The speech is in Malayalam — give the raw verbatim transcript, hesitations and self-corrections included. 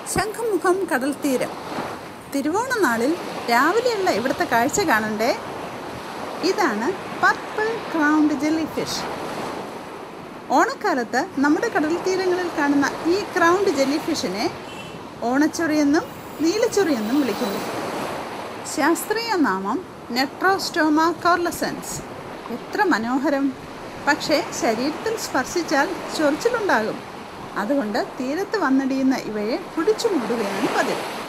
ശംഖുമുഖം കടൽ തീരം. തിരുവോണനാളിൽ രാവിലെയുള്ള ഇവിടുത്തെ കാഴ്ച കാണണ്ടേ. ഇതാണ് പർപ്പിൾ ക്രൗൺഡ് ജെല്ലി ഫിഷ്. ഓണക്കാലത്ത് നമ്മുടെ കടൽ തീരങ്ങളിൽ കാണുന്ന ഈ ക്രൗൺഡ് ജെല്ലി ഫിഷിനെ ഓണച്ചൊറിയെന്നും നീലച്ചൊറിയെന്നും വിളിക്കുന്നു. ശാസ്ത്രീയ നാമം നെട്രോസ്റ്റോമ കോർലസൻസ്. എത്ര മനോഹരം! പക്ഷേ ശരീരത്തിൽ സ്പർശിച്ചാൽ ചൊറിച്ചിലുണ്ടാകും. അതുകൊണ്ട് തീരത്ത് വന്നിടിയുന്ന ഇവയെ പിടിച്ചു മൂടുകയാണ് പതിവ്.